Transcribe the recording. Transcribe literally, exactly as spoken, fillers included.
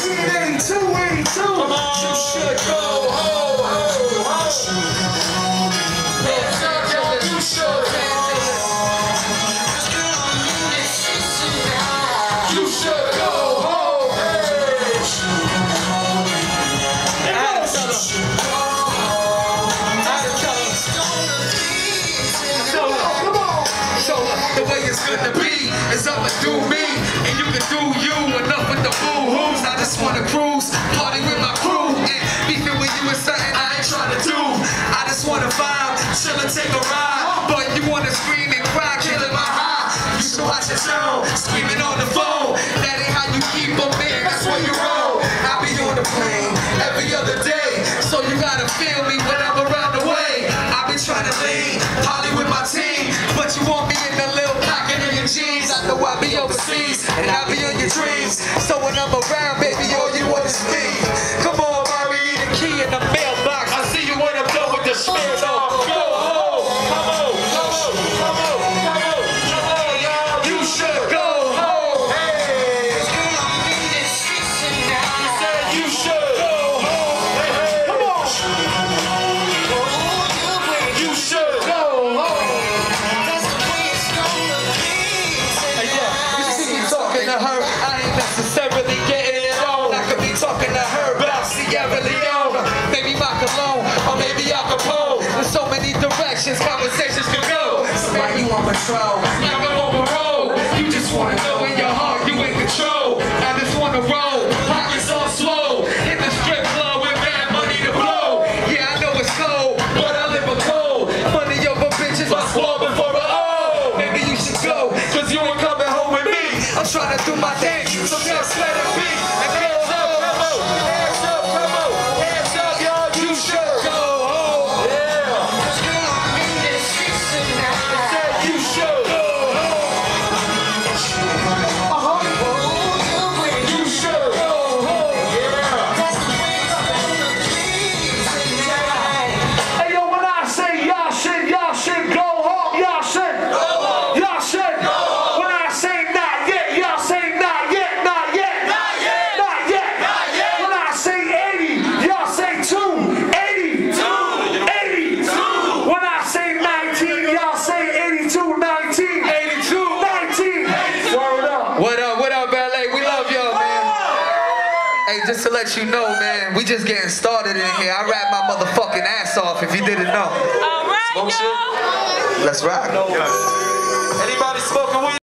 eighty-two, eighty-two. Come on. You should go home, home, home. You should. You should go home. Hey. Adam, tell him. Adam, tell him. So, come on. So, the way it's gonna be is I'ma do me, and you can do you. Enough with the boo-hoos. I just wanna cruise, party with my crew, and beefing with you is something I ain't trying to do. I just wanna vibe, chill and take a ride, but you wanna scream and cry, killing my high. You should watch your tone, screaming on the phone. That ain't how you keep a man, that's where you roll. I be on the plane every other day, so you gotta feel me when I'm around the way. I be trying to lean, party with my team, but you want me in the little pocket of your jeans. I know I be overseas, and I be on your dreams. So when I'm around, baby, all you want is me. Come on, mommy, need a key in the mailbox. I see you when I'm done with the spirit. Go home, come on, come on, come on, come on, come on, y'all. You should go home. Hey, you said you should go home. Hey, hey. Come on. You should go home. Hey, yeah, you see me talking to her, I ain't necessarily getting it on. I could be talking to her about Sierra Leone, maybe my cologne, or maybe Al Capone. There's so many directions conversations can go. Somebody you on patrol, never on parole. You just wanna know in your heart you in control. I just wanna roll, pockets all slow, hit the strip club with bad money to blow. Yeah, I know it's cold, but I live a cold. Money over bitches, my squad before the oh. Maybe you should go, cause you ain't coming home with me. I'm trying to do my thing, so just let it be. And hands up, come on, hands up, come on, hands up, y'all. You should go home. Yeah. Said you should go home. Uh-huh. You should go home. Yeah. Hey, yo, when I say y'all should, y'all should go home. Y'all should. Y'all should. When I say not yet, y'all say not yet, not yet. Not yet. Not yet. Not yet. When I say eighty, y'all say two. eighty. Two. eighty. Two. When I say nineteen, y'all say eighty-two. nineteen. eighty-two. nineteen. Word up. What up, what up, L A? We love y'all, man. Hey, just to let you know, man, we just getting started in here. I rap my motherfucking ass off if you didn't know. All right, Smoke shit? y'all. Let's rock. Anybody smoking weed?